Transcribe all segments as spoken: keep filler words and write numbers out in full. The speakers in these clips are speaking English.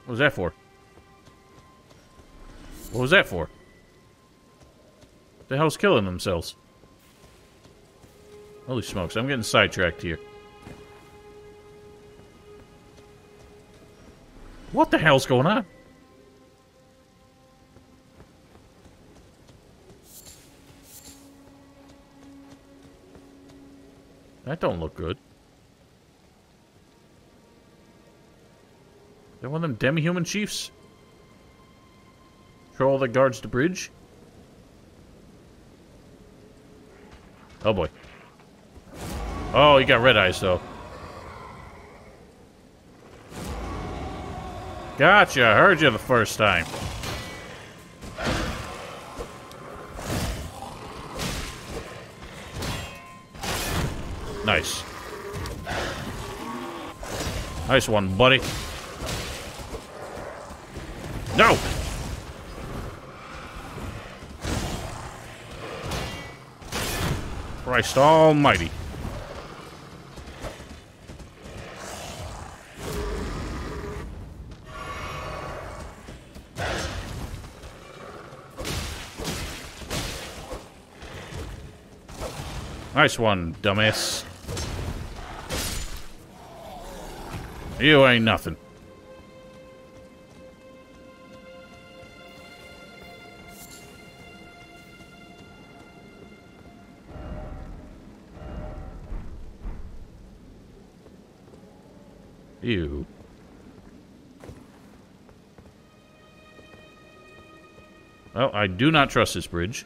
What was that for? What was that for? What the hell's killing themselves? Holy smokes, I'm getting sidetracked here. What the hell's going on? That don't look good. Is that one of them demi-human chiefs? Troll that guards the bridge? Oh boy. Oh, he got red eyes though. Gotcha, I heard you the first time. Nice. Nice one, buddy. No! Christ almighty. Nice one, dumbass. You ain't nothing. Ew. Well, I do not trust this bridge.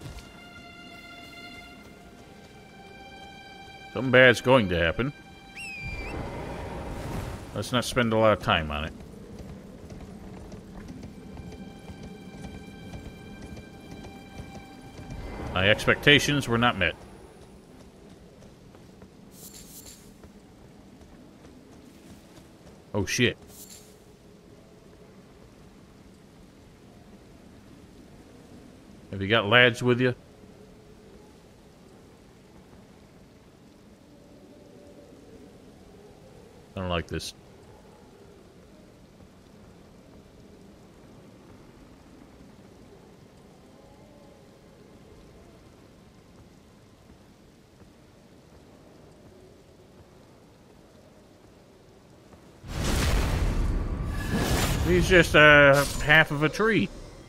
Something bad's going to happen. Let's not spend a lot of time on it. My expectations were not met. Oh shit. Have you got lads with you? I don't like this. He's just uh, half of a tree.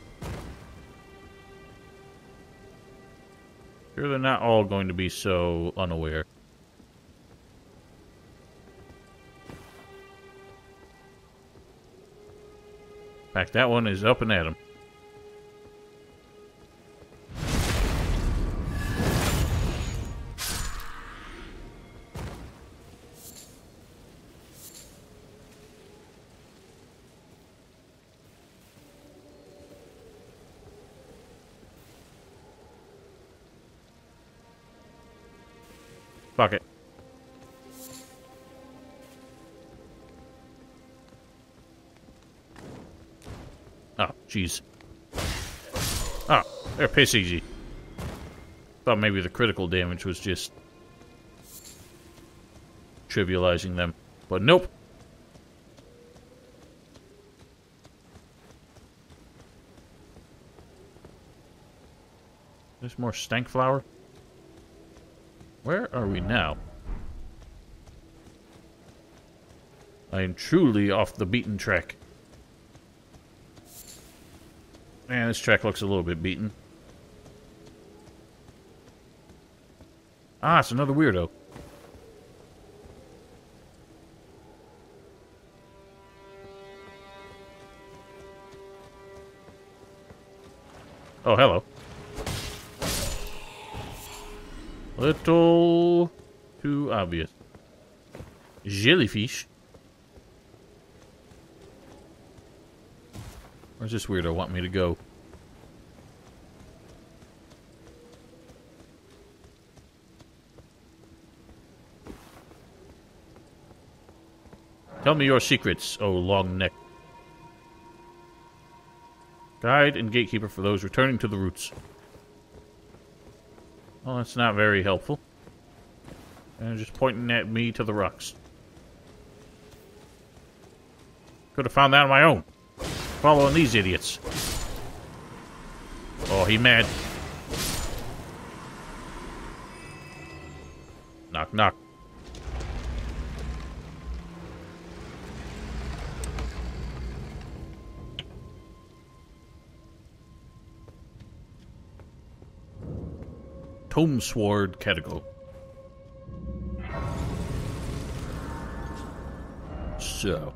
Sure, they're not all going to be so unaware. In fact, that one is up and at him. Fuck it. Oh, jeez. Oh, they're piss easy. Thought maybe the critical damage was just trivializing them, but nope. There's more stank flower. Where are we now? I am truly off the beaten track. Man, this track looks a little bit beaten. Ah, it's another weirdo. Oh, hello. Little too obvious. Jellyfish. Where's this weirdo want me to go? Tell me your secrets, oh long neck. Guide and gatekeeper for those returning to the roots. Well, that's not very helpful. And just pointing at me to the rocks. Could have found that on my own. following these idiots. Oh, he mad. Knock, knock. Tome Sword Catacomb. So.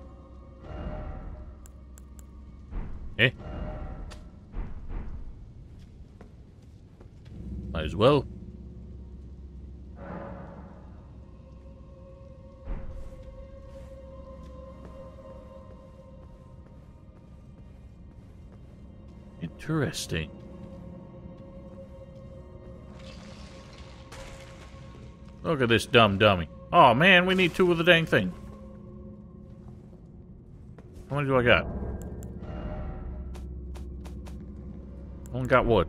Eh? Might as well. Interesting. Look at this dumb dummy. Oh man, we need two of the dang thing. How many do I got? Only got wood.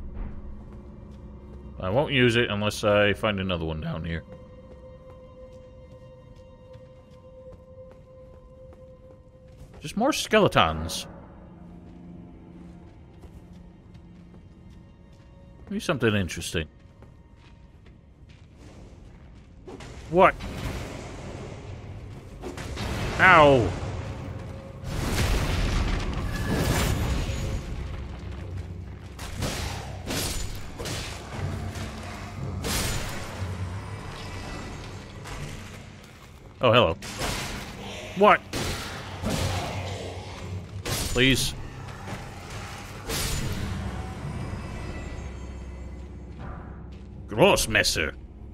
I won't use it unless I find another one down here. Just more skeletons. Maybe something interesting. What? Ow! Oh, hello. What? Please. Grossmesser.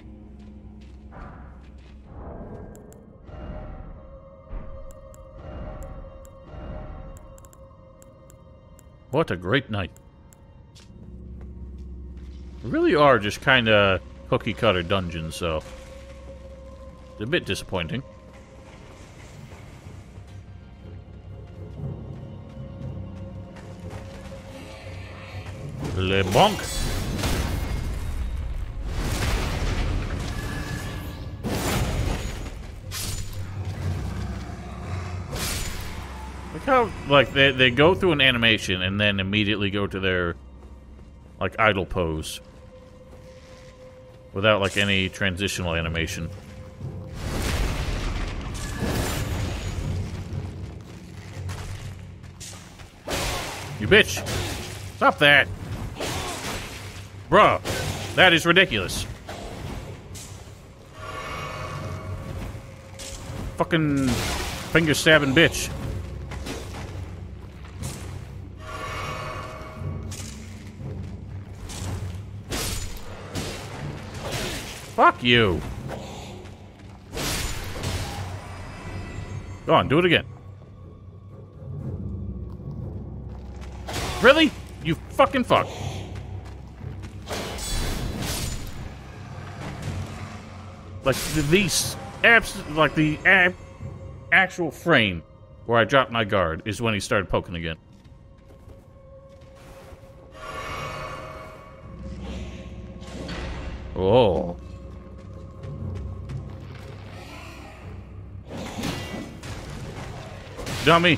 What a great night. We really are just kind of cookie-cutter dungeons, so it's a bit disappointing. Le bonk. Look how, like, they, they go through an animation and then immediately go to their, like, idle pose. Without, like, any transitional animation. You bitch! Stop that! Bruh, that is ridiculous. Fucking finger stabbing bitch. Fuck you. Go on, do it again. Really? You fucking fuck. Like, the, these abs, like, the ab, actual frame where I dropped my guard is when he started poking again. Oh. Dummy.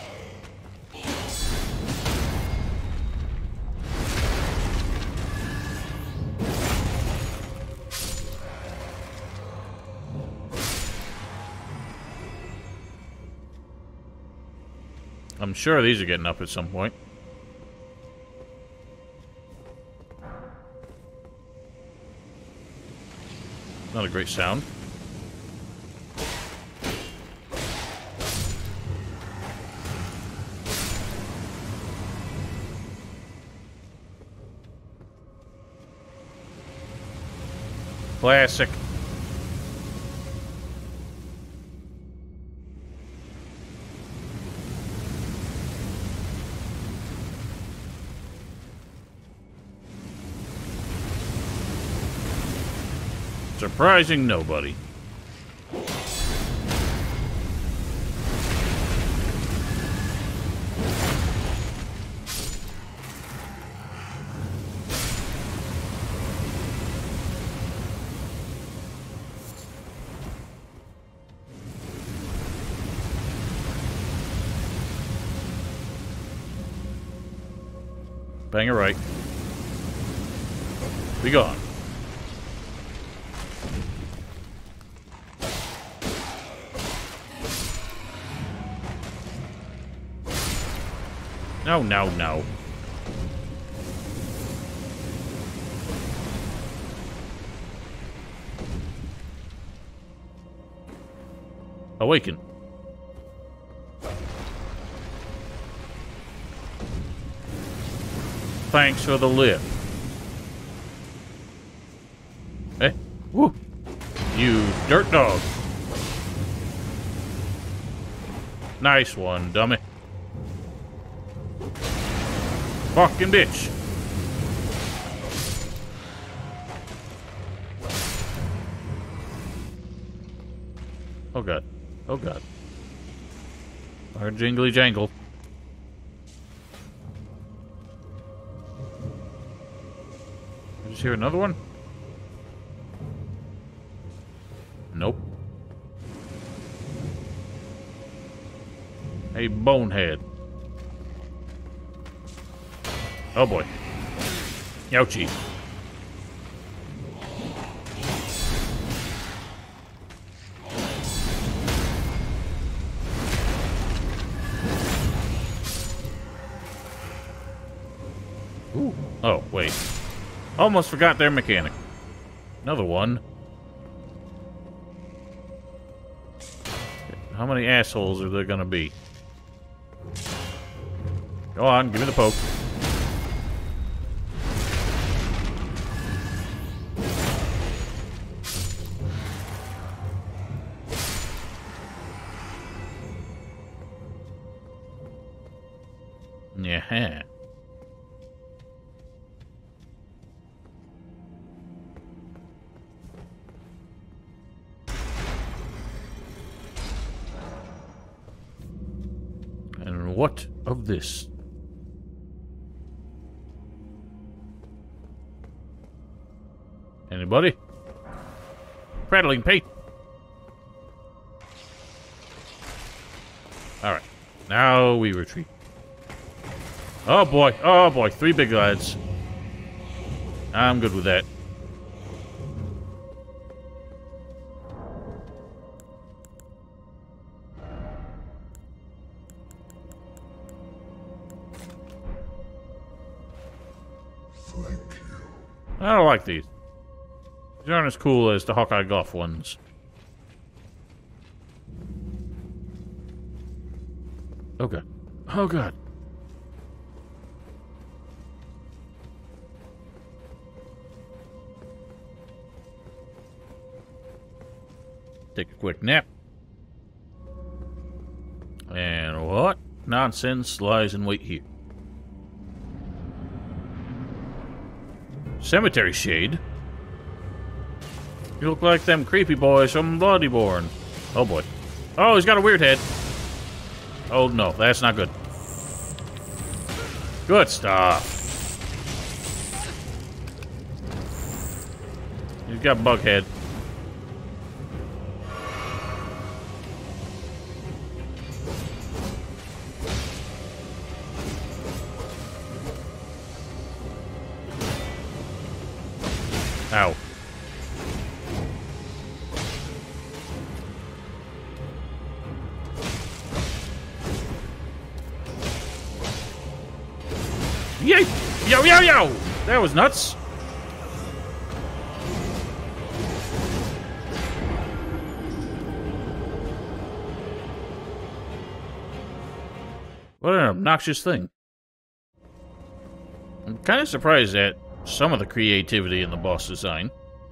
I'm sure these are getting up at some point. Not a great sound. Classic. Surprising nobody. Bang it right. Be gone. No, no, no. Awaken. Thanks for the lift. Eh? Woo! You dirt dog. Nice one, dummy. Fucking bitch. Oh god. Oh god. Our jingly jangle. I just hear another one? Nope. A bonehead. Oh boy. Ouchie. Ooh. Oh, wait. Almost forgot their mechanic. Another one. How many assholes are there gonna be? Go on, give me the poke. Yeah. And what of this? Anybody? Prattling Pete. Alright. Now we retreat. Oh boy. Oh boy. Three big lads. I'm good with that. Thank you. I don't like these. These aren't as cool as the Hawkeye Golf ones. Oh god. Oh god. Take a quick nap. And what nonsense lies in wait here? Cemetery Shade? You look like them creepy boys from Bloodyborn. Oh boy. Oh, he's got a weird head. Oh no, that's not good. Good stuff. He's got bug head. Ow. Yay! Yo, yo, yo! That was nuts. What an obnoxious thing. I'm kind of surprised at some of the creativity in the boss design.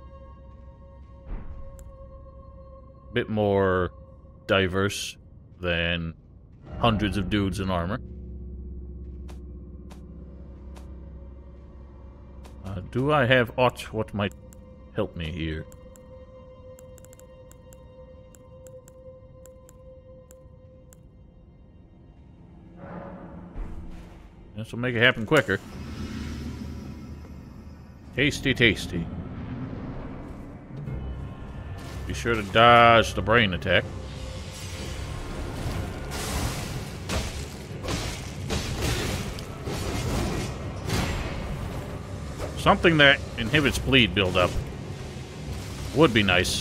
A bit more diverse than hundreds of dudes in armor. Uh, do I have aught what might help me here? This will make it happen quicker. Tasty, tasty. Be sure to dodge the brain attack. Something that inhibits bleed buildup would be nice.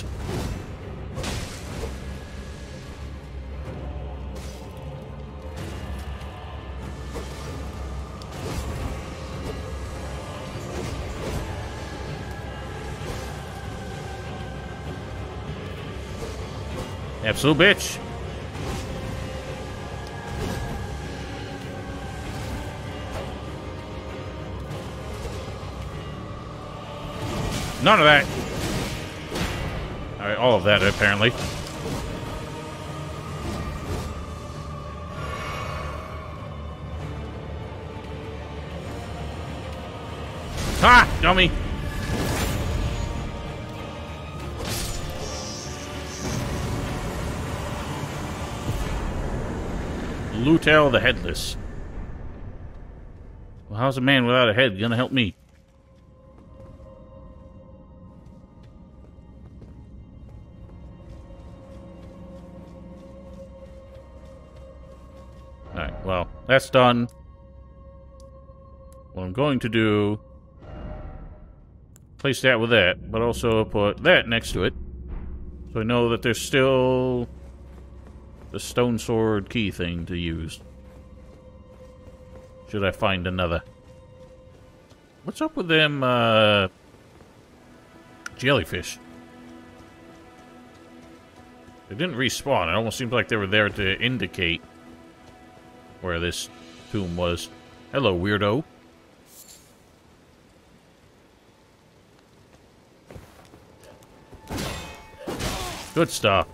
Absolute bitch. None of that. Alright, all of that, apparently. Ha! Dummy! Lutel the Headless. Well, how's a man without a head gonna help me? Alright, well, that's done. What I'm going to do... place that with that, but also put that next to it. So I know that there's still... the stone sword key thing to use. Should I find another? What's up with them, uh... jellyfish? They didn't respawn. It almost seemed like they were there to indicate where this tomb was. Hello, weirdo. Good stuff.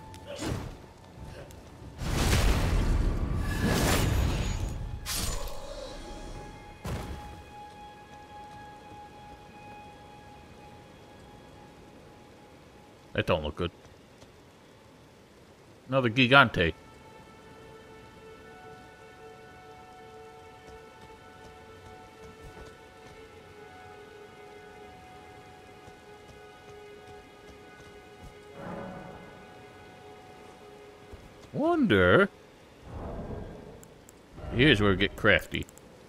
That don't look good. Another Gigante. Wonder... Here's where we get crafty.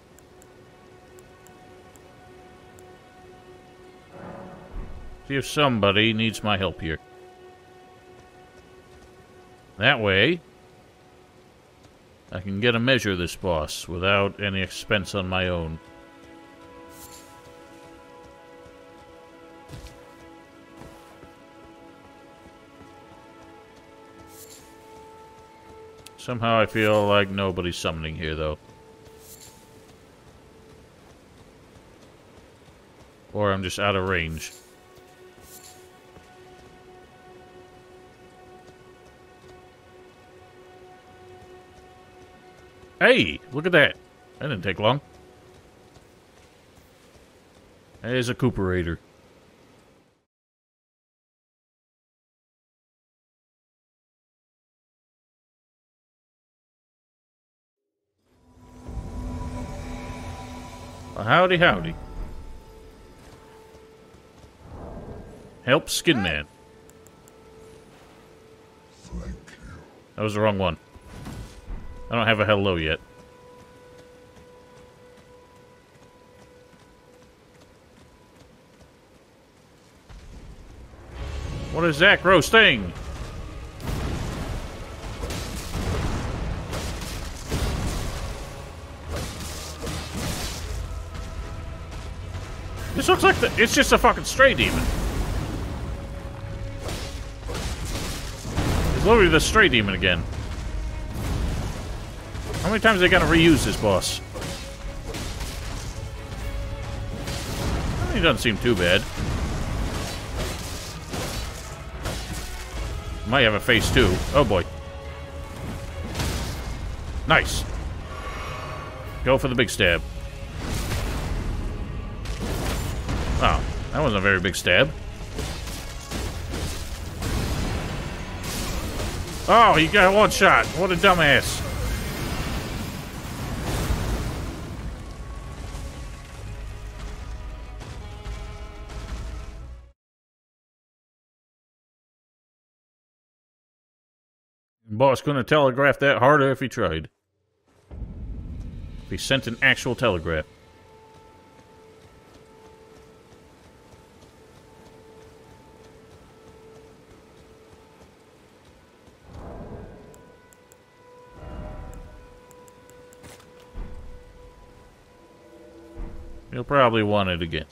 See if somebody needs my help here. That way, I can get a measure of this boss without any expense on my own. Somehow I feel like nobody's summoning here, though. Or I'm just out of range. Hey, look at that. That didn't take long. There's a Cooperator. Well, howdy, howdy. Help Skin Man. Thank you. That was the wrong one. I don't have a hello yet. What is that gross thing? This looks like the, it's just a fucking stray demon. It's literally the stray demon again. How many times are they gonna reuse this boss? He doesn't seem too bad. Might have a face too. Oh boy. Nice. Go for the big stab. Oh, that wasn't a very big stab. Oh, he got one shot. What a dumbass. Boss couldn't have telegraphed that harder if he tried. If he sent an actual telegraph. You'll probably want it again.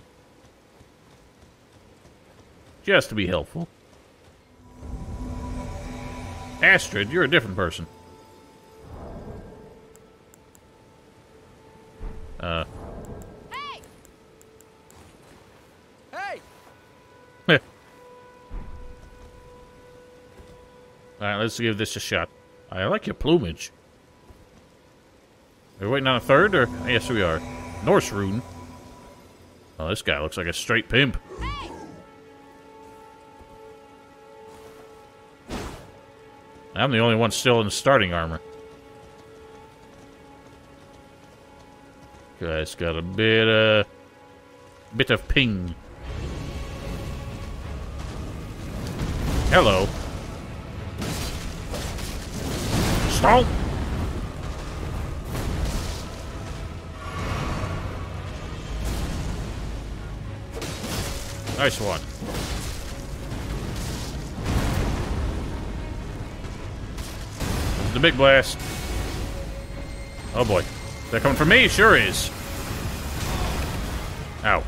Just to be helpful. Astrid, you're a different person. Uh. Hey! Hey! Alright, let's give this a shot. I like your plumage. Are we waiting on a third, or? Yes, we are. Norse rune. Oh, this guy looks like a straight pimp. Hey! I'm the only one still in starting armor. Guy's got a bit, uh... bit of ping. Hello. Stomp! Nice one. The big blast. Oh boy. Is that coming from me? Sure is. Ow.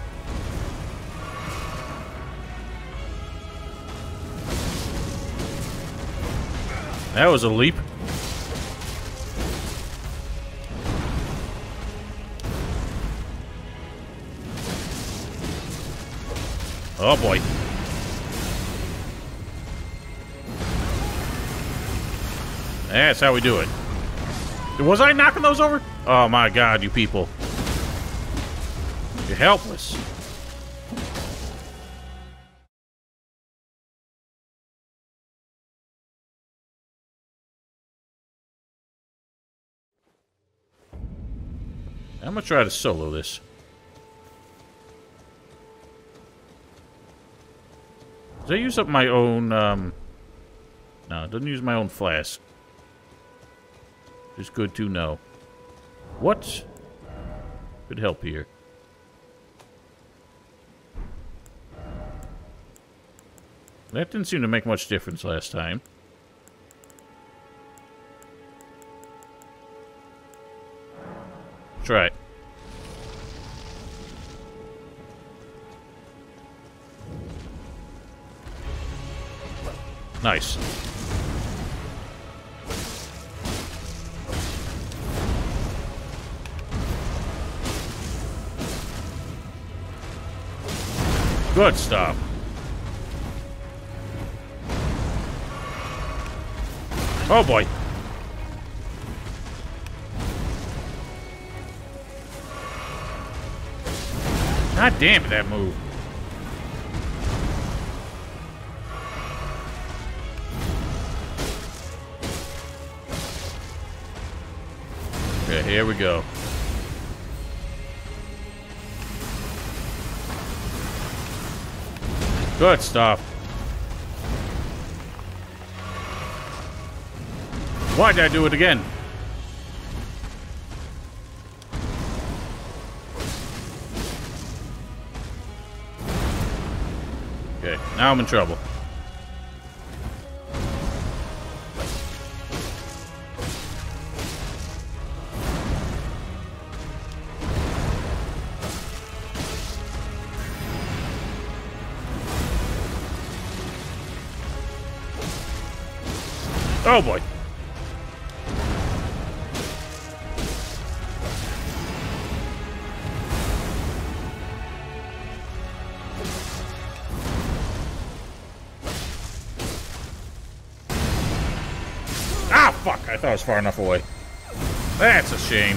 That was a leap. Oh boy. That's how we do it. Was I knocking those over? Oh my god, you people. You're helpless. I'm gonna try to solo this. Does I use up my own, um... no, it doesn't use my own flask. Just good to know. What could help here? That didn't seem to make much difference last time. Try it. Nice. Good stuff. Oh boy. God damn it, that move. Okay, here we go. Good stuff. Why'd I do it again? Okay, now I'm in trouble. Oh boy. Ah, fuck. I thought I was far enough away. That's a shame.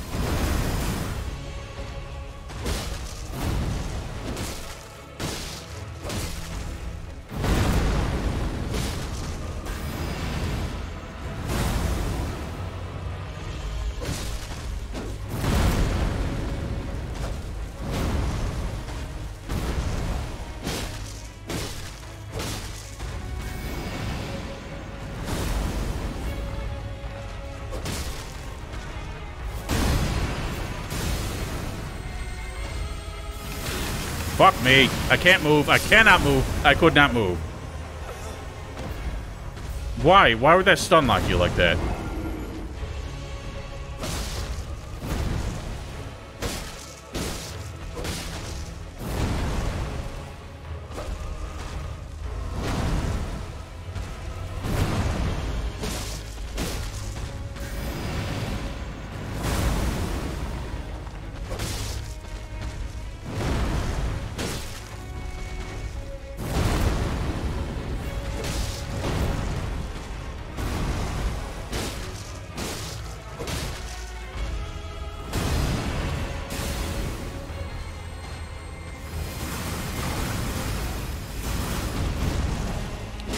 Fuck me. I can't move. I cannot move. I could not move. Why? Why would that stun lock you like that?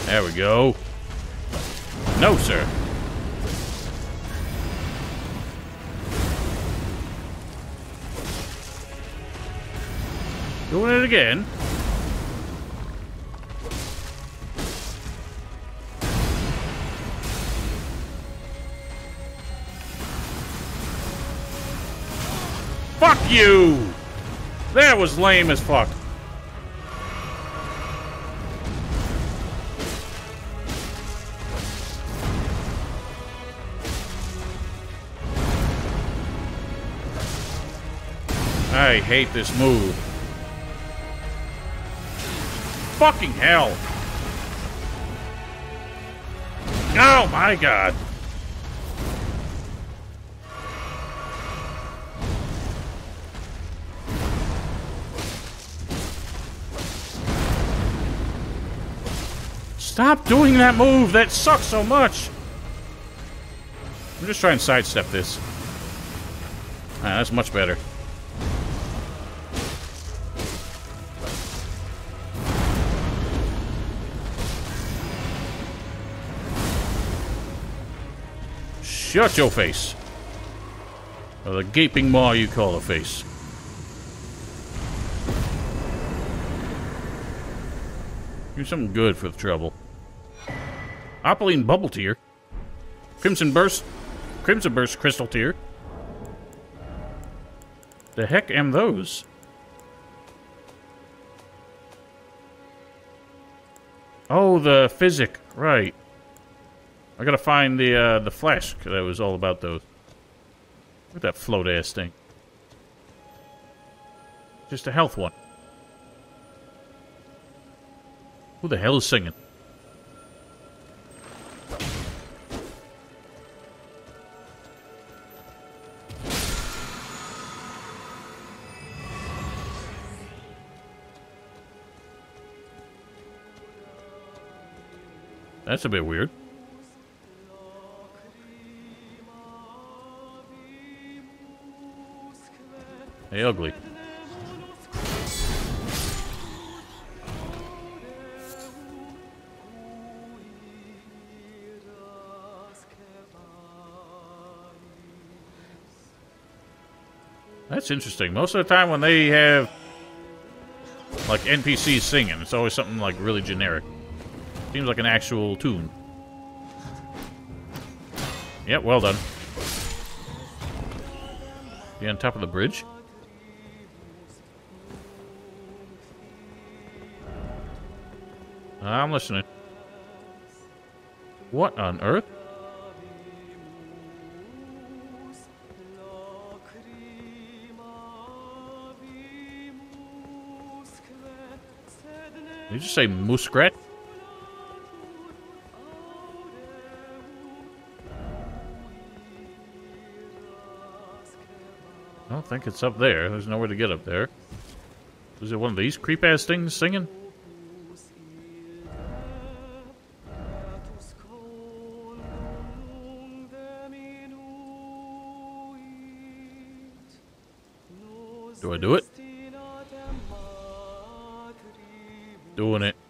There we go. No, sir. Doing it again. Fuck you! That was lame as fuck. I hate this move. Fucking hell. Oh my god. Stop doing that move. That sucks so much. I'm just trying to sidestep this. Ah, that's much better. Shut your face. Or the gaping maw you call a face. Do something good for the trouble. Opaline Bubble Tear. Crimson Burst. Crimson Burst Crystal Tear. The heck am those? Oh, the Physic. Right. I gotta find the uh, the flash that was all about those. Look at that float ass thing. Just a health one. Who the hell is singing? That's a bit weird. Hey, ugly. That's interesting. Most of the time when they have, like, N P Cs singing, it's always something, like, really generic. Seems like an actual tune. Yep, well done. You on top of the bridge? I'm listening. What on earth? Did you just say muskrat? I don't think it's up there. There's nowhere to get up there. Is it one of these creep-ass things singing? Do I do it? Doing it.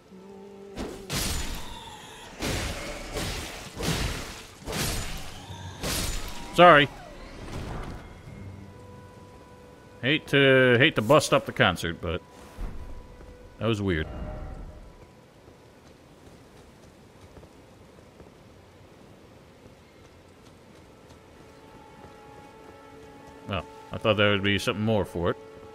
Sorry. Hate to hate to bust up the concert, but that was weird. Well, I thought there would be something more for it.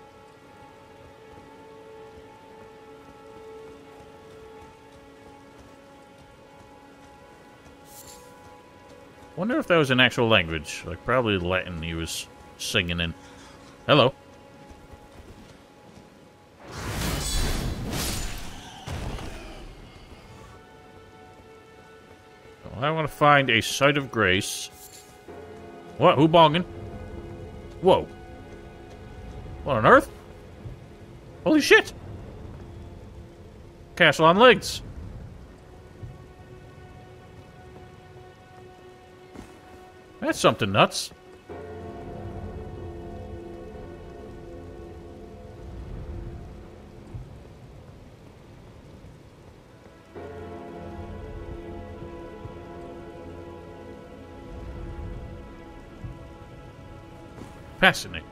Wonder if that was an actual language, like probably Latin he was singing in. Hello. Well, I want to find a site of grace. What? Who bonging? Whoa. What on earth? Holy shit! Castle on legs. That's something nuts. Fascinating.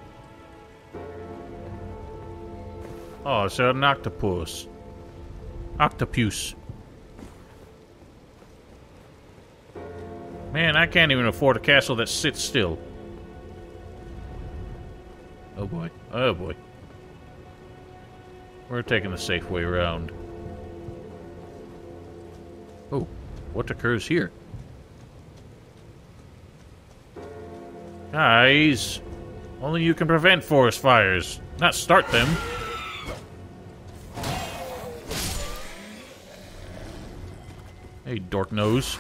Oh, it's an octopus. Octopus. Man, I can't even afford a castle that sits still. Oh boy. Oh boy. We're taking the safe way around. Oh, what occurs here? Guys, only you can prevent forest fires, not start them. Hey, dork nose.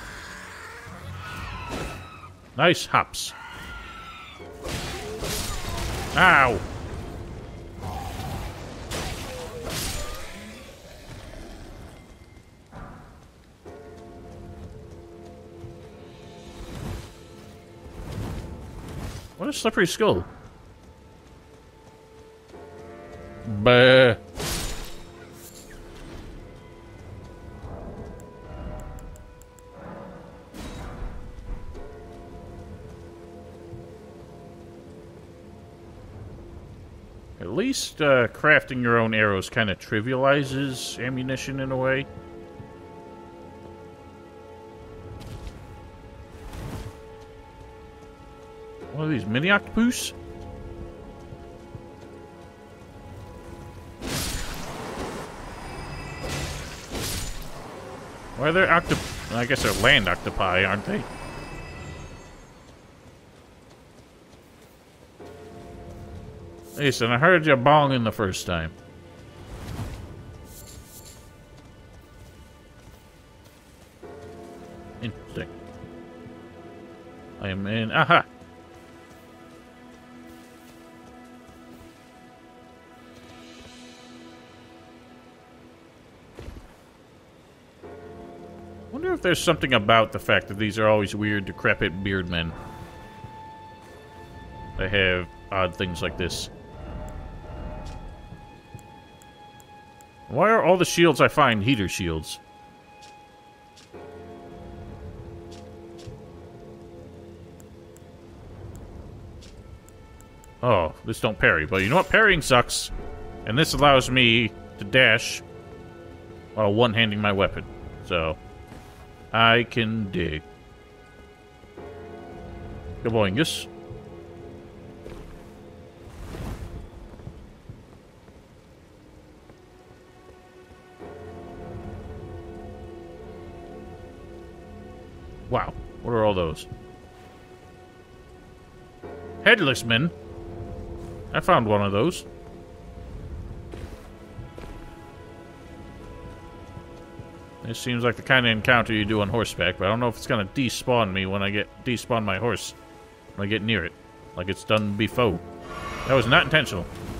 Nice hops. Ow! What a slippery skull. Bah. At least uh, crafting your own arrows kind of trivializes ammunition in a way. One of these mini octopus? Why are there octop... I guess they're land octopi, aren't they? Listen, I heard you bonging the first time. Interesting. I am in... Aha! I wonder if there's something about the fact that these are always weird, decrepit beard men. They have odd things like this. Why are all the shields I find heater shields? Oh, this don't parry. But you know what? Parrying sucks. And this allows me to dash while one-handing my weapon. So, I can dig. Gaboingus. Wow, what are all those? Headless men? I found one of those. This seems like the kind of encounter you do on horseback, but I don't know if it's gonna despawn me when I get despawn my horse when I get near it, like it's done before. That was not intentional.